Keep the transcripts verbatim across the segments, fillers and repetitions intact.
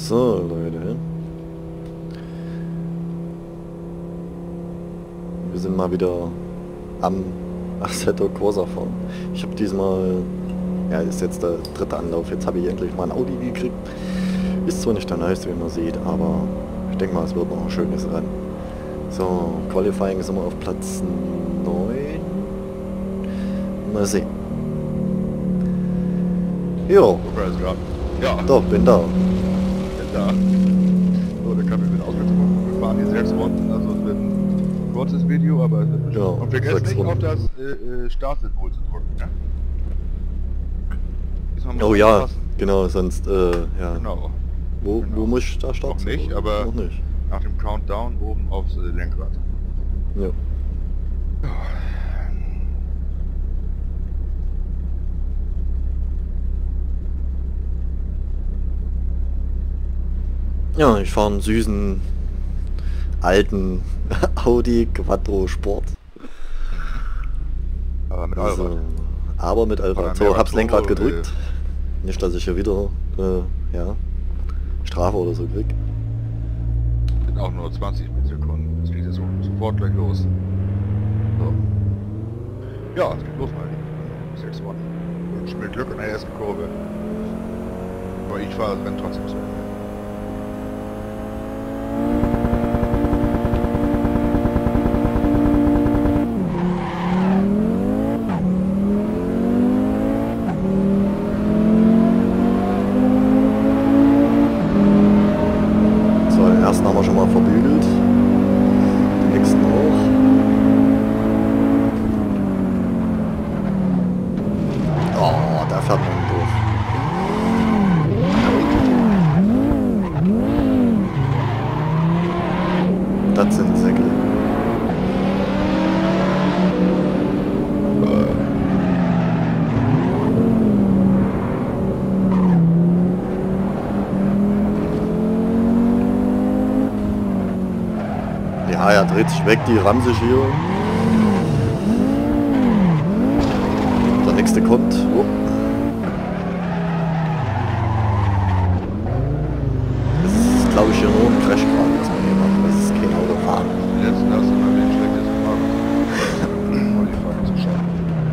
So, Leute. Wir sind mal wieder am Assetto Corsa fahren. Ich habe diesmal, ja, ist jetzt der dritte Anlauf, jetzt habe ich endlich mal ein Audi gekriegt. Ist zwar nicht der neueste, wie man sieht, aber ich denke mal, es wird noch ein schönes Rennen. So, Qualifying sind wir auf Platz neun. Mal sehen. Jo. Ja. Doch, bin da. Bin da. So, der Kaffee wird ausgetrunken. Wir fahren hier sechs Runden, also es wird ein kurzes Video, aber es wird bestimmt. Ja, Und vergesst sechs nicht Runden. auf das äh, äh, Startsymbol zu drücken. Ja? Diesmal muss Oh man ja, aufpassen. genau, sonst, äh, ja. Genau. Wo, Genau. wo muss ich da starten? Noch nicht, aber Noch nicht. nach dem Countdown oben aufs äh, Lenkrad. Ja. Ja, ich fahre einen süßen, alten Audi Quattro Sport. Aber mit Also, Allrad. aber mit Allrad. Oder So, Mehrrad hab's Lenkrad Turbo, gedrückt. Nicht, dass ich hier wieder, äh, ja, Strafe oder so krieg. Sind auch nur zwanzig Sekunden. Es geht jetzt sofort gleich los. So. Ja, es geht los, meine Lieben. sechs Runden. Wünsche mir Glück in der ersten Kurve. Aber ich fahre das Rennen trotzdem zu Ende. So, den ersten haben wir schon mal verbügelt. Den nächsten auch. Oh, da fährt man durch. Das sind Säcke. Ja, er dreht sich weg, die rammen sich hier. Der nächste kommt. Oh. Das ist, glaube ich, hier nur ein Crash gerade, was man hier macht. Das ist kein Autofahren. Die letzten hast du mal ein schlechtes gemacht. Um die Frage zu schauen.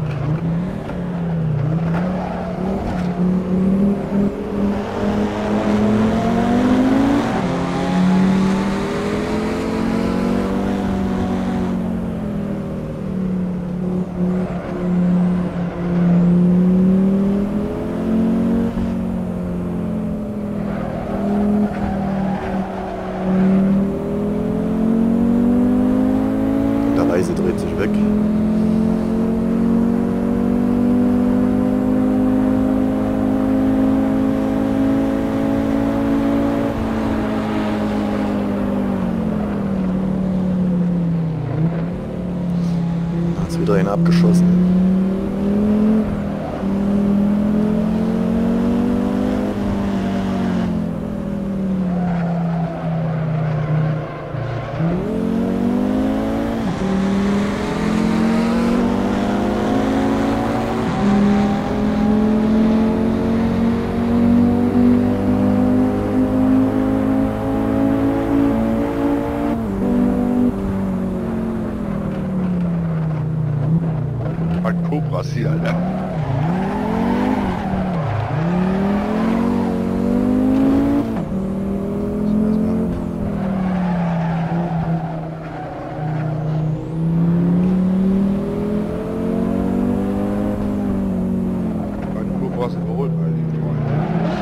Der Reise dreht sich weg. Da ist wieder einer abgeschossen. Ein Cobras hier, Alter. Ein Cobras überholt, meine lieben Freunde.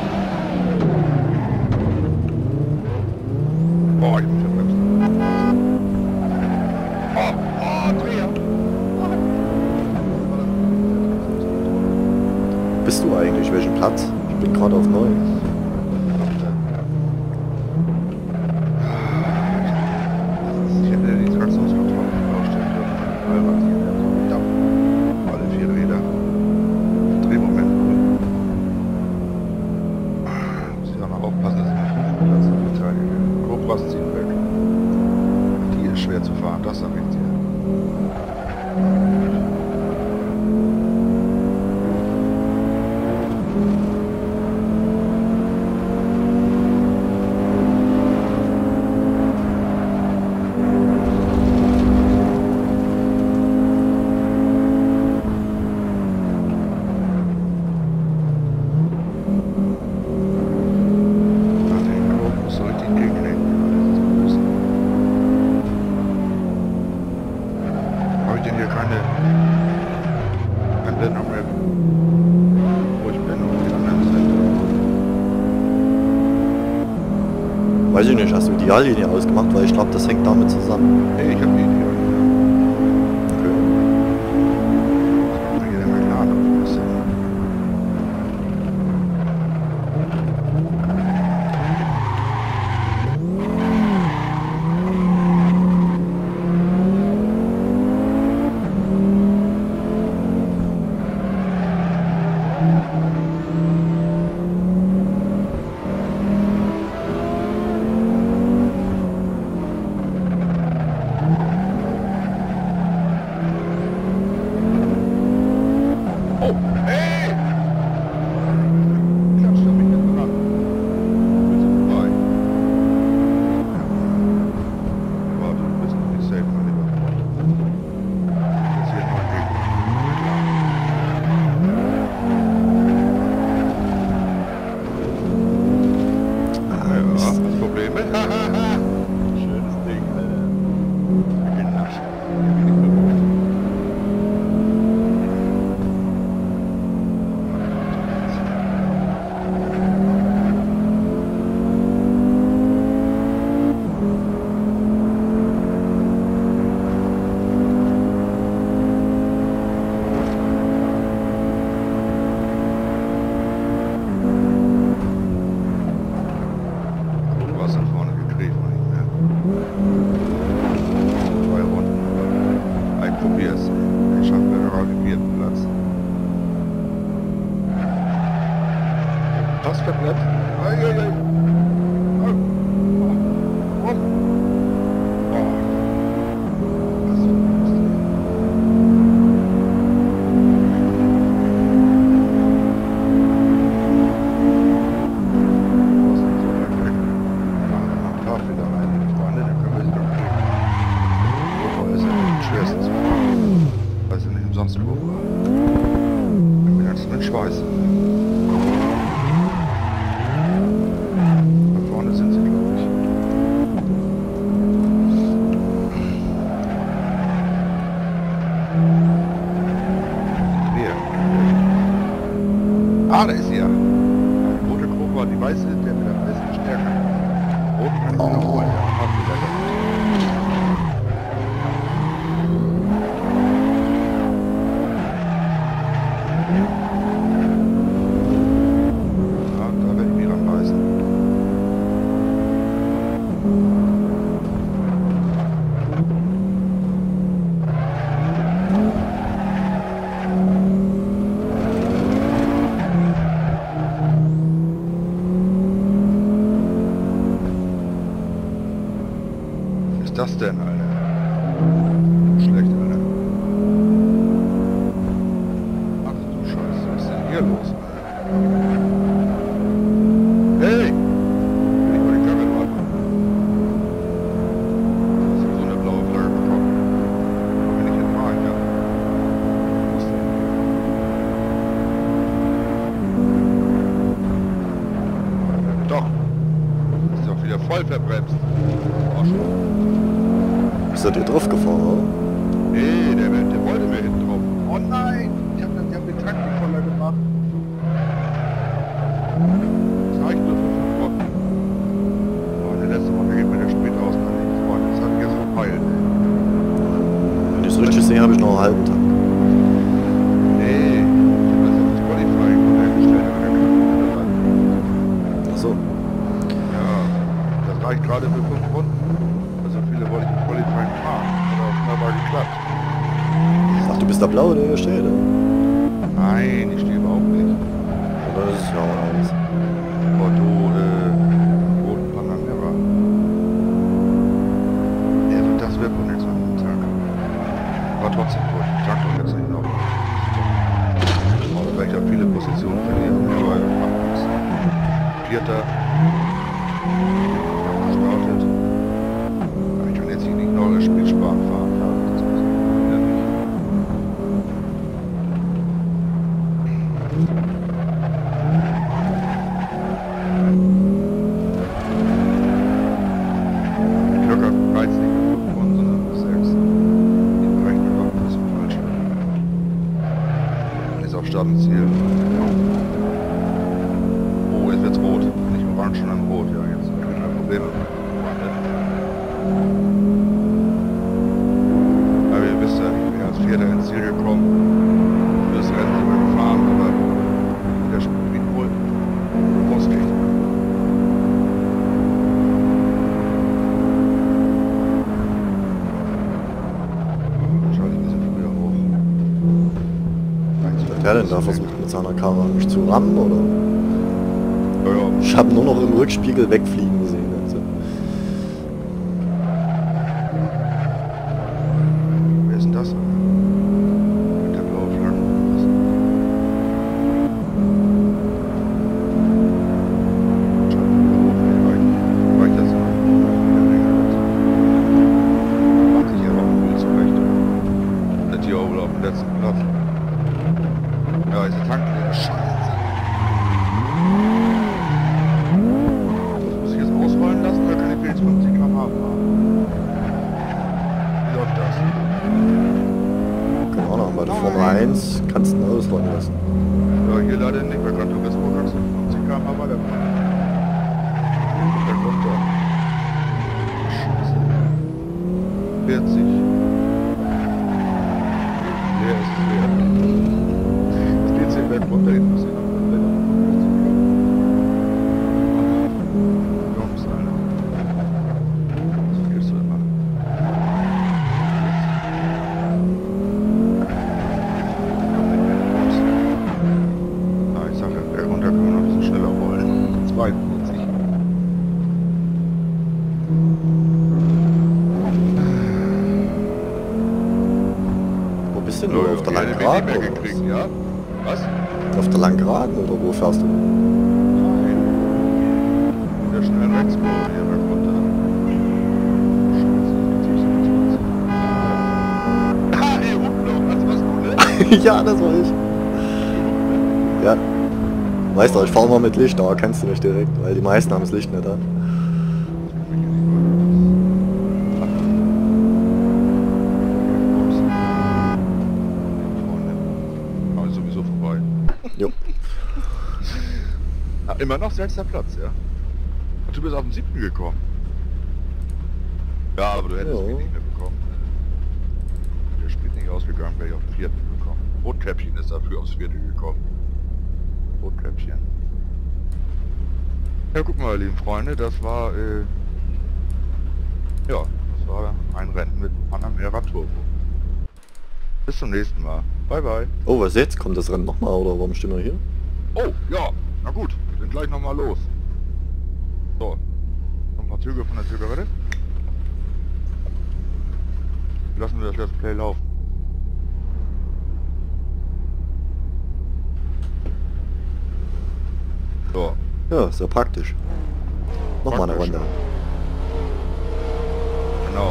Boah, ich muss ja bremsen. Oh, oh, Dreher. Bist du eigentlich? Welchen Platz? Ich bin gerade auf neun. Ich hätte die Traktionskontrolle nicht aufstellen dürfen. Allrad hier, der hat so einen Damm. Alle vier Räder. Drehmoment. Muss ich auch noch aufpassen, dass ich mich fünften Platz nicht beteilige. Cobras ziehen weg. Die ist schwer zu fahren, das sag ich dir. Weiß ich nicht, hast du Ideallinie ausgemacht? Weil ich glaube, das hängt damit zusammen. Nee, ich habe die Idee. Okay. Ich bin ja mal klar, noch was denn. Oh, hey! Klatsch doch mich jetzt ran. Bist du frei? Warte, du bist noch nicht safe, mein Lieber. Das hier noch ein Weg. Ah, Ja, Mist. hast Probleme? Schönes Ding, Alter. Ich bin nass. Ich bin nicht bewusst. Du hast nach vorne gekriegt, mein Lieber. Zwei Runden, aber ich probier's. Ich schaffe gerade den vierten Platz. Passt komplett. Ei, ei, ei. Oh. Oh. Oh. Was für ein Mist, ey. Was ist so weit weg? Machen wir noch ein paar Fehler rein, liebe Freunde, dann können wir sie doch kriegen. Kurve ist ja am schwersten zu fahren. Weil sie nicht umsonst Kurve war. Ich bin jetzt mit Schweiß. Da vorne sind sie, glaube ich. Wer? Ah, da ist sie ja. Die rote Kurve war die weiße, der mit der weißen Stärke. Rot kann ich noch holen, ja. Hast du leider nicht. Ja, da werde ich mich ranbeißen. Was ist das denn, Alter? Schlecht, Alter. Ach du Scheiße, was ist denn hier los, Alter? Hey! Bin ich mal die Karre dran? Hast du so eine blaue Flagge bekommen? Wo bin ich jetzt rein, ja? Wo ist der? Doch! Ist doch wieder voll verbremst. Arschloch. Ist er dir drauf gefahren, oder? Nee, der, der wollte mir hinten drauf. Oh nein! Ich hab, ich hab den Tank nicht voller gemacht. Das reicht nur für fünf Wochen. Oh, der letzte Woche geht mir der Sprit aus, mein lieber Freund. Das hab ich jetzt verpeilt, ey. Wenn ich es richtig sehe, habe ich noch einen halben Tag. Nee, ich hab das auf das Qualifying runtergestellt, aber der kann nicht mehr rein. Achso. Ja, das reicht gerade für fünf Runden. Also viele wollte ich im Qualifying fahren. Hat auch wunderbar geklappt. Ach, du bist der Blaue, der hier steht, oder? Nein, ich stehe überhaupt nicht. Oder das ist ja auch alles. Porto, äh, roten Panamera. Also das wird wohl nichts an dem Tag. Aber trotzdem gut. Ich sag doch jetzt nicht noch. Aber weil ich ja viele Positionen verlieren, aber macht nichts. Vierter. Ich hab gestartet. Aber ich kann jetzt hier nicht noch das Spiel sparen fahren. Ja, das muss ich wieder nicht. Glück auf Reiz nicht mit fünf Runden, sondern mit sechs. Die berechnen doch ein bisschen falsch. Ist auf Start und Ziel. Oh, jetzt wird's rot. Nicht orange, sondern rot. Ja, jetzt können wir Probleme mit dem Motorrad. Aber ihr wisst ja, ich bin als Vierter ins Ziel gekommen. Das Rennen sind wir gefahren, aber der Spiel wohl rostig. Wahrscheinlich ein bisschen früher hoch. Was hat der denn da versucht mit seiner Karre mich zu rammen, oder? Ja, ja. Ich habe nur noch im Rückspiegel wegfliegen gesehen. Also. Wer ist denn das? Mit der blauen Flagge. Reicht das noch? Macht sich ja noch ein Bild zurecht. Der Tier wohl auf dem letzten Platz. Ja, ist der Tank leer. Scheiße. Muss ich jetzt ausrollen lassen oder kann ich wenigstens fünfzig Kilometer pro Stunde fahren? Wie läuft das? Keine Ahnung, bei der Formel eins kannst du ihn ausrollen lassen. Ja, hier leider nicht, bei Gran Turismo kannst du fünfzig Kilometer pro Stunde weiterfahren. Da kommt er. Scheiße. vierzig. Leer ist es leer. Das geht zehn Berg runter, hinten muss ich noch Jungs, Alter. Was gehst du denn machen? Ah, ich sag ja, Berg runter können wir noch ein bisschen schneller rollen. zweiundvierzig. Wo bist denn Ja, du? ja, Auf der die hätte langen ich nicht Geraden mehr oder gekriegt, was? ja? Was? Auf der langen Geraden oder wo fährst du? Nein. In der schnellen Rechtskurve hier berg runter. Scheiße, siebenundzwanzig. Ah, hier unten noch, das warst du, ne? Ja, das war ich. Ja. Weißt du, ich fahre mal mit Licht, da kennst du mich direkt, weil die meisten haben das Licht nicht an. Aber sowieso vorbei. Jo. Ah, immer noch sechster Platz, ja. Und du bist auf den siebten gekommen. Ja, aber du hättest Ja. mich nicht mehr bekommen. Der Sprit nicht ausgegangen, wäre ich auf den vierten gekommen. Rotkäppchen ist dafür aufs vierte gekommen. Rotkäppchen. Ja, guck mal, lieben Freunde, das war, äh, ja, das war ein Rennen mit Panamera Turbo. Bis zum nächsten Mal. Bye, bye. Oh, was jetzt? Kommt das Rennen nochmal oder warum stehen wir hier? Oh, ja, na gut, wir sind gleich nochmal los. So, noch ein paar Züge von der Zigarette. Lassen wir das Let's Play laufen. So. Ja, sehr praktisch. Nochmal eine Praktisch, Runde. Genau.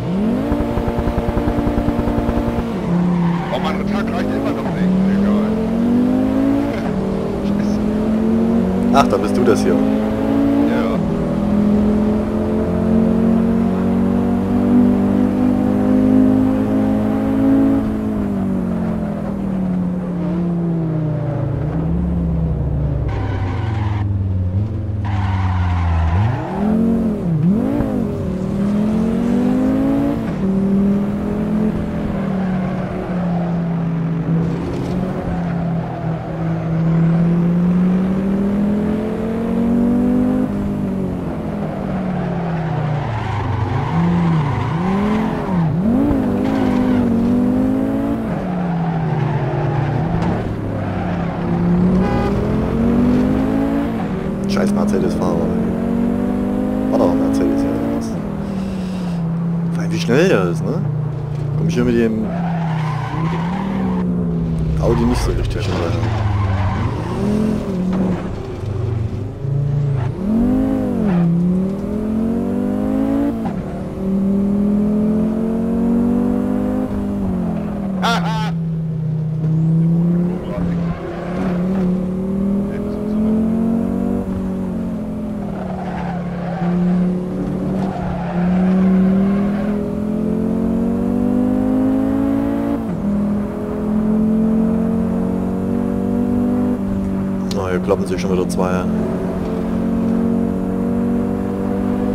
Oh, mein Tag reicht immer noch nicht. Egal. Scheiße. Ach, da bist du das hier. Ja. Scheiß Mercedes-Fahrer. War doch ein Mercedes hier oder was? Vor allem wie schnell der ist, ne? Komm ich hier mit dem Audi nicht so richtig hinterher. Haha! Oh, hier kloppen sich schon wieder zwei.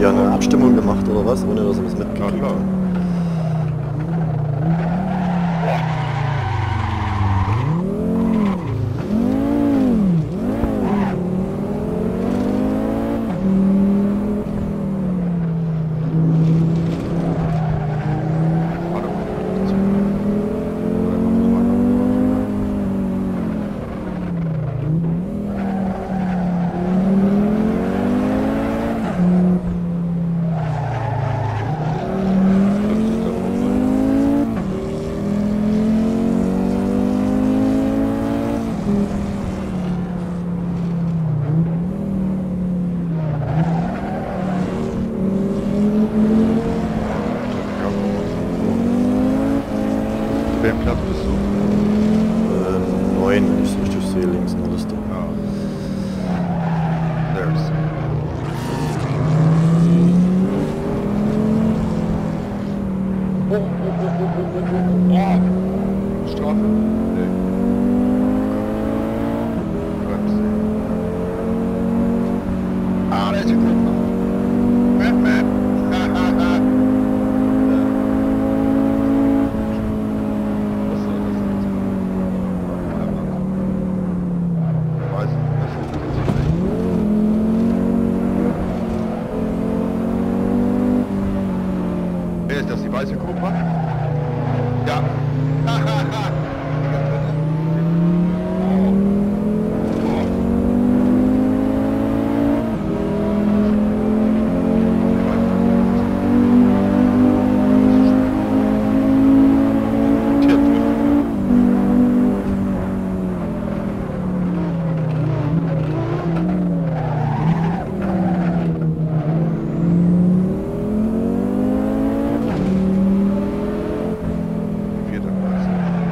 die eine Abstimmung gemacht oder was, ohne dass wir es mitgekriegt Ja, klar. haben. Welchen Platz bist du? Äh, neun, wenn ich es richtig sehe, links in der Liste. Ja. There's. Oh, oh, oh, oh, oh, oh, oh, oh. Strafe? Nee. Bremse. Ah, der ist ja gut. Batman. Hahaha. Was soll das jetzt? Ich weiß nicht, was ist das jetzt nicht? Wer ist das, die weiße Cobra? Ja. Hahaha. Oh. Oh. Vierter Platz.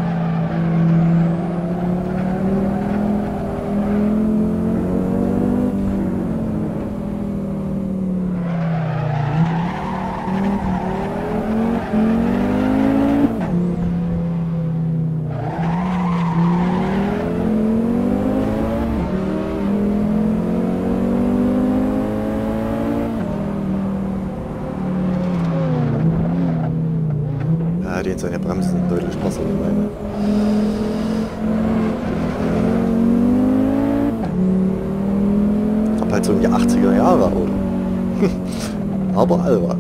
Ja, die seine Bremsen sind deutlich besser wie meine. Ich hab halt so um die achtziger Jahre Auto. Aber Allrad.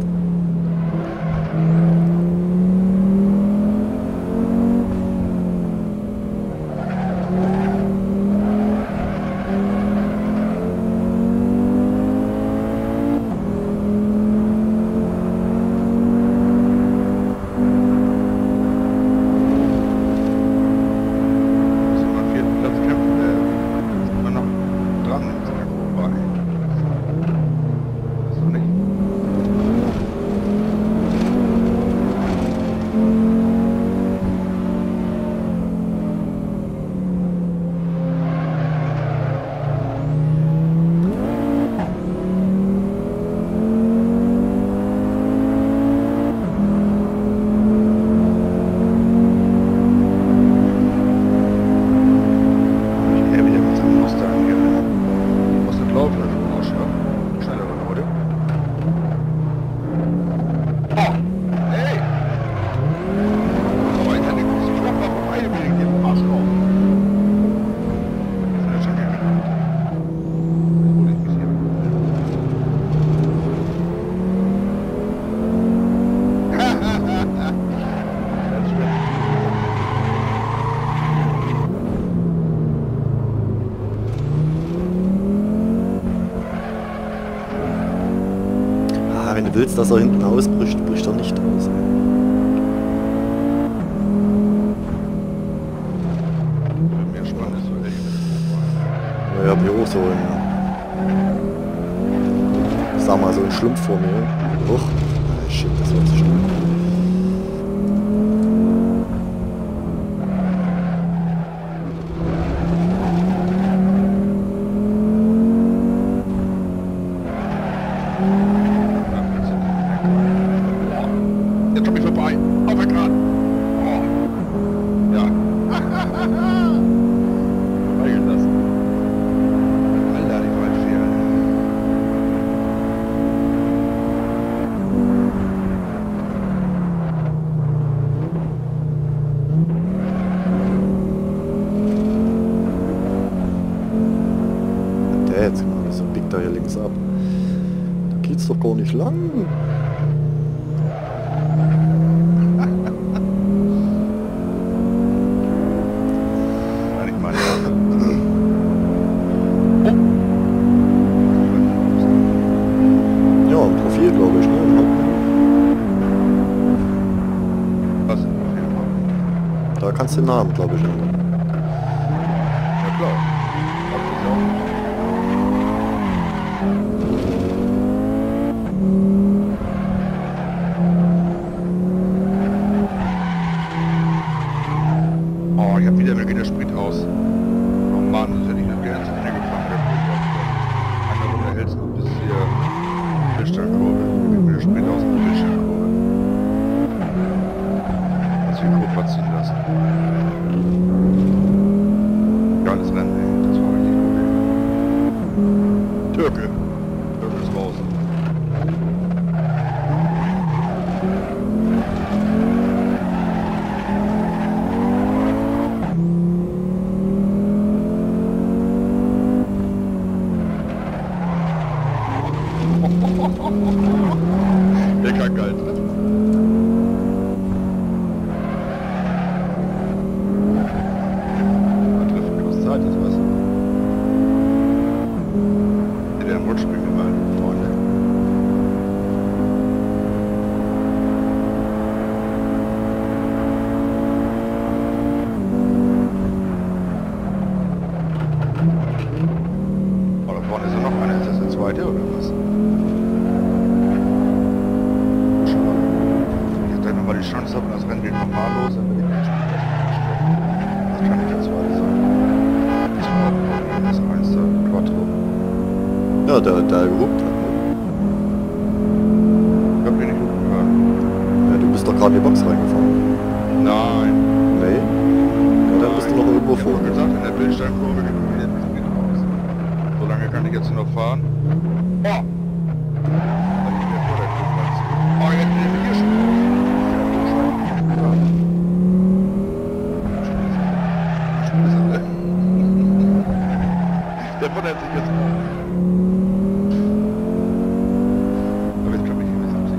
Müssen wir am vierten Platz kämpfen, äh, sind wir noch dran in seiner Cobra, ey. Weißt du nicht? Ich hebe hier mit seinem Mustang hier. Was nicht laufen, also Arschloch. Schnellere Leute. Oh! Hey! Aber ich hätte nicht die Klappe vorbei wegen dem Arschloch. Das ist ja schon gegangen. Das wurde ich mich hier. Das ist schwer. Ah, wenn du willst, dass er hinten ausbricht, bricht er nicht aus. Ey. Mehr spannend ist so ehrlich mit der Ja, ich hab hier auch so ein, ich sag mal, so ein Schlumpf vor mir. Huch. Ah, shit, das war zu schnell. Jetzt komm ich vorbei. Auf der Kran. Oh. Ja. Verweigern das. Alter, die Waldfähre. Hä, jetzt mal, wieso biegt er hier links ab? Da geht's doch gar nicht lang. Kann ich mal Ja, ein Profil, glaube ich, ne? Was? Da kannst du den Namen, glaube ich, ändern. Ja klar. Hab ich auch. Oh, ich hab wieder, mir geht der Sprit aus. Oh Mann, das hätte ich nicht gerne zu Ende gefahren. Eine Runde hältst du bis hier Bildschirmkurve. Mir geht mir der Sprit aus in der Bildschirmkurve. Lass die Kurve ziehen lassen. Geiles Rennen, ey. Das war richtig gut, ey. Türke. Türke ist raus. Der kann geil treffen. Man trifft kostet Zeit, das was. Der im Rutsch springt immer vorne. Oh, da vorne ist ja noch einer. Ist das der zweite oder was? Mal die Chance habe, das Rennen geht normal los, dann will ich nicht spielen. Das kann nicht der zweite sein. Das war das eins der Quattro. Ja, der, der gehupt hat, ne? Ich hab den nicht gucken können. Ja, du bist doch gerade in die Box reingefahren. Nein. Nee? Ja, dann bist du noch irgendwo Ich vor. hab gesagt, in der Bildschirmkurve geht mir jetzt nicht raus. So lange kann ich jetzt noch fahren. Oh! Dann bin ich vor der Kurve. Oh, jetzt bin ich hier schon raus. Der wundert sich jetzt auch. Aber jetzt kann ich hier wissen,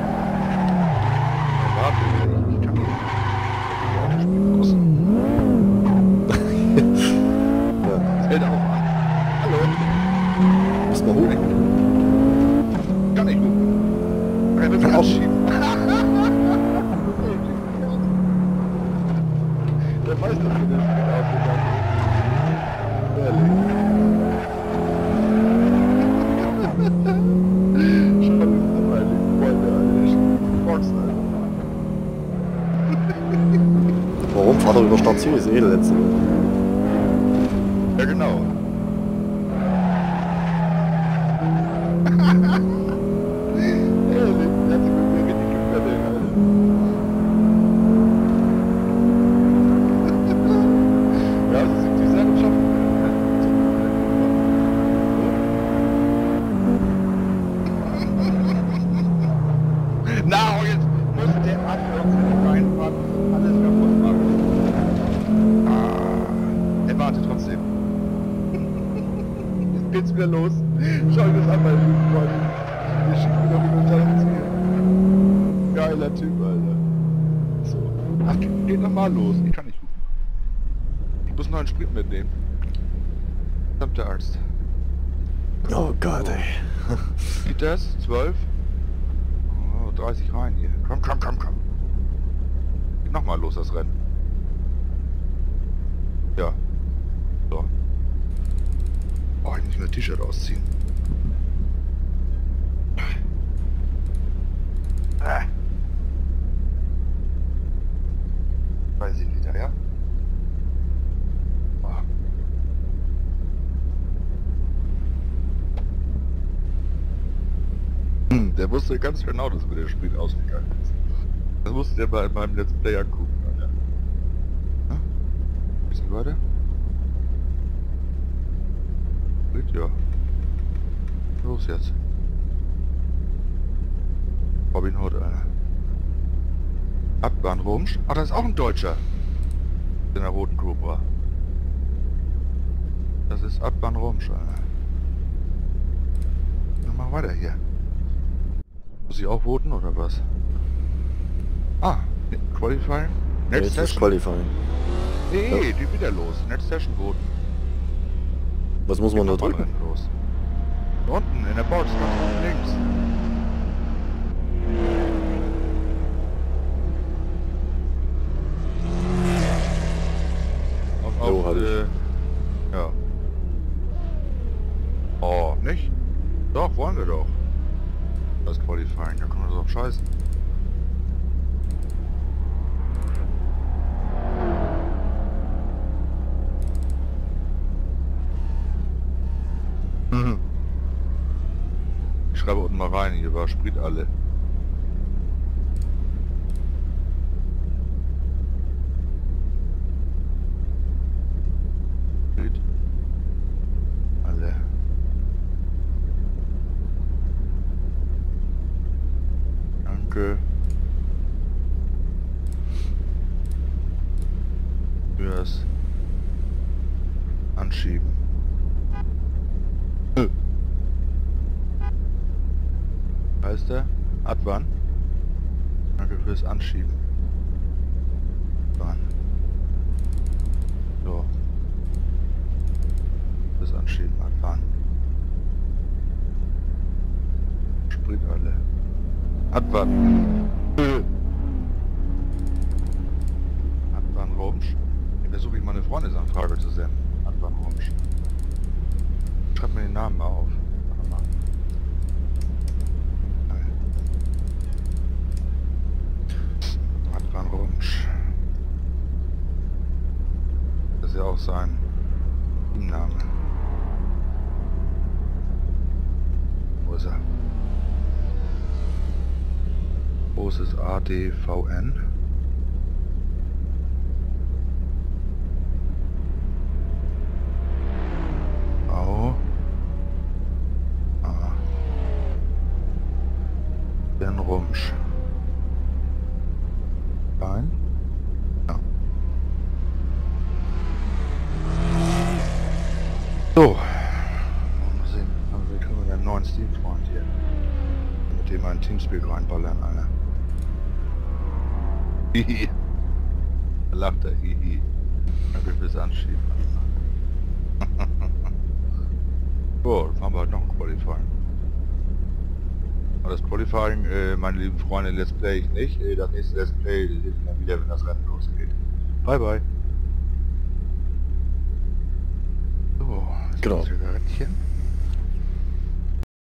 warte, ich kann nicht. Ich Ja. Das hält auch an. Hallo. Muss mal hoch. Kann ich gut. Okay, wir müssen anschieben. Der weiß, dass wir das Spiel ausgegangen ist. Ehrlich. Schon mal die Freunde, Alter. Box, Alter. Warum? Fahr doch über Start Ziel, ist eh der letzte. Ja, genau. Ehrlich, der hat sich mit mir richtig gefällt, Alter. Ja, das ist die Sache schaffen. Na, und jetzt muss der Abwärts reinfahren und alles kaputt machen. Ah, er wartet trotzdem. Jetzt geht's wieder los. Schau dir das an, meine lieben Freunde. Wir schieben wieder wieder unter das Ziel. Geiler Typ, Alter. So. Ach, geht nochmal los. Ich kann nicht gucken. Ich muss noch einen Sprit mitnehmen. Verdammt, der Arzt. Oh Gott, ey. Geht das? zwölf? Oh, dreißig rein hier. Komm, komm, komm, komm. Geht nochmal los, das Rennen. Ja. So. Oh, ich muss mir das T-Shirt ausziehen. Ah. dreißig Liter, ja? Oh. Der wusste ganz genau, dass mir der Sprit ausgegangen ist. Das musste der bei meinem Let's Play angucken. Ja. Ein bisschen weiter. Gut, ja. Los jetzt. Robin Hood, Alter. Abbahn Rumsch. Ah, das ist auch ein Deutscher. In der roten Cobra. Das ist Abbahn Rumsch, Alter. wir mal weiter hier. Muss ich auch voten oder was? Ah, Qualifying? Next Jetzt ist Session? Qualifying. Nee, Ja. die wieder los. Next Session voten. Was muss man da Geht noch mal drücken? drin Los. Da unten, in der Box, ganz unten links. Auf, Jo, auf, hab ich. äh, ja. Oh, nicht? Doch, wollen wir doch. Das Qualifying, da können wir doch scheißen. Mhm. Ich schreibe unten mal rein, hier war Sprit alle. Sprit alle. Danke fürs Anschieben. Äh. Heißt der? Advan. Danke fürs Anschieben. Advan. So. Fürs Anschieben, Advan. Sprit alle. Advan. Äh. Advan Rumsch. Hier versuche ich mal eine Freundesanfrage zu senden. Advan Rumsch. Schreib mir den Namen mal auf. Warte mal. Advan Rumsch. Das ist ja auch sein Teamname. Wo ist er? Großes A D V N. Au. Ah. Den Rumsch. Nein. Ja. So. Mal sehen, wie kriegen wir einen neuen Steam-Freund hier. Mit dem wir ein Teamspeak reinballern, Alter. Hihi. Da lacht er, hihi. Danke fürs Anschieben. So, dann haben wir halt noch ein Qualifying. Aber das Qualifying, äh, meine lieben Freunde, Let's Play ich nicht. Äh, das nächste Let's Play seht ihr dann wieder, wenn das Rennen losgeht. Bye bye. So, jetzt Genau. noch Zigarettchen.